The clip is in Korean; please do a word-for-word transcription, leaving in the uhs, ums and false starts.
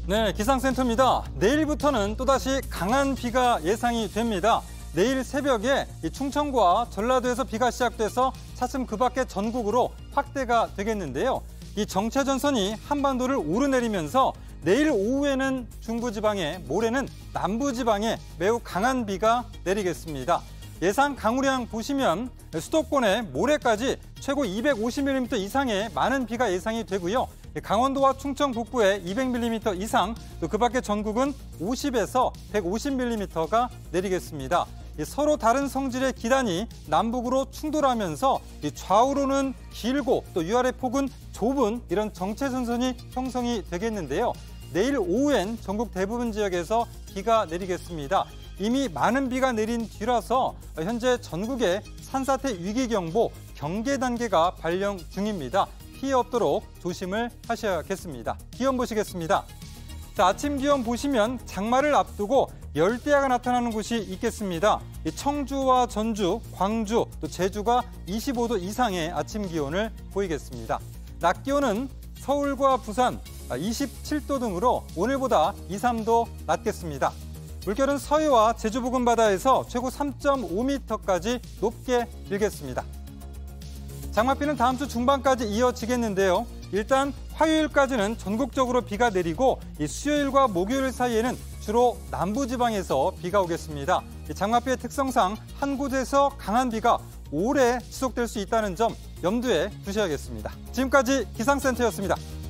네, 기상센터입니다. 내일부터는 또다시 강한 비가 예상이 됩니다. 내일 새벽에 이 충청과 전라도에서 비가 시작돼서 차츰 그 밖에 전국으로 확대가 되겠는데요. 이 정체전선이 한반도를 오르내리면서 내일 오후에는 중부지방에, 모레는 남부지방에 매우 강한 비가 내리겠습니다. 예상 강우량 보시면 수도권에 모레까지 최고 이백오십 밀리미터 이상의 많은 비가 예상이 되고요. 강원도와 충청 북부에 이백 밀리미터 이상, 또 그 밖에 전국은 오십에서 백오십 밀리미터가 내리겠습니다. 서로 다른 성질의 기단이 남북으로 충돌하면서 좌우로는 길고 또 위아래 폭은 좁은 이런 정체전선이 형성이 되겠는데요. 내일 오후엔 전국 대부분 지역에서 비가 내리겠습니다. 이미 많은 비가 내린 뒤라서 현재 전국에 산사태 위기경보 경계 단계가 발령 중입니다. 피해 없도록 조심을 하셔야겠습니다. 기온 보시겠습니다. 자, 아침 기온 보시면 장마를 앞두고 열대야가 나타나는 곳이 있겠습니다. 청주와 전주, 광주, 또 제주가 이십오 도 이상의 아침 기온을 보이겠습니다. 낮 기온은 서울과 부산 이십칠 도 등으로 오늘보다 이, 삼 도 낮겠습니다. 물결은 서해와 제주 부근 바다에서 최고 삼 점 오 미터까지 높게 일겠습니다. 장맛비는 다음 주 중반까지 이어지겠는데요. 일단 화요일까지는 전국적으로 비가 내리고 이 수요일과 목요일 사이에는 주로 남부지방에서 비가 오겠습니다. 장맛비의 특성상 한 곳에서 강한 비가 오래 지속될 수 있다는 점 염두에 두셔야겠습니다. 지금까지 기상센터였습니다.